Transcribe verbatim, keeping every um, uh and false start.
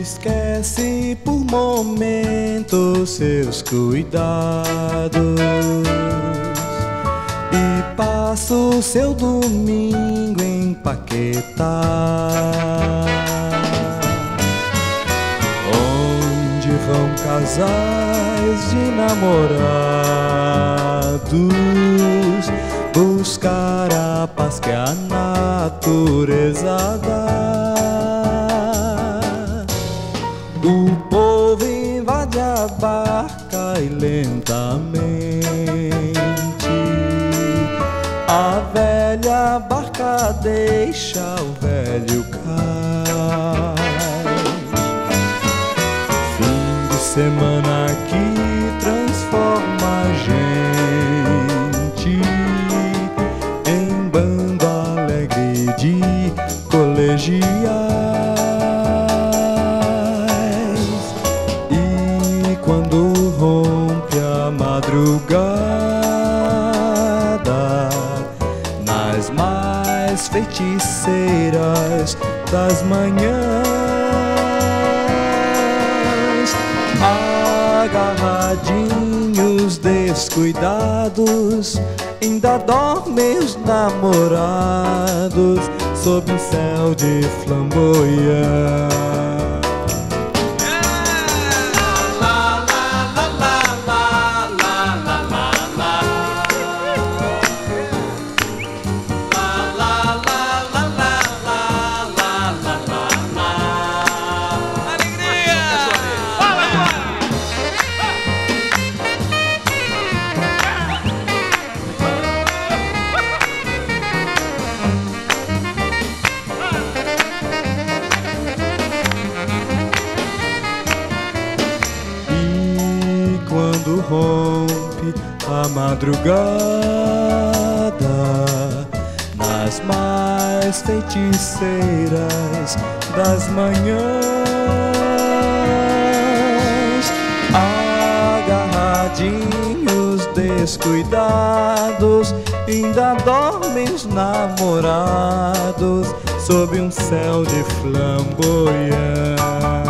Esquece por momentos seus cuidados e passa o seu domingo em Paquetá, onde vão casais de namorados buscar a paz que a natureza dá. O povo invade a barca e lentamente a velha barca deixa o velho cais. Fim de semana que transforma a gente em bando alegre de colegiais. Quando rompe a madrugada, nas mais feiticeiras das manhãs, agarradinhos descuidados, ainda dormem os namorados sob um céu de flamboyante. Quando rompe a madrugada, nas mais feiticeiras das manhãs, agarradinhos descuidados, ainda dormem os namorados sob um céu de flamboyante.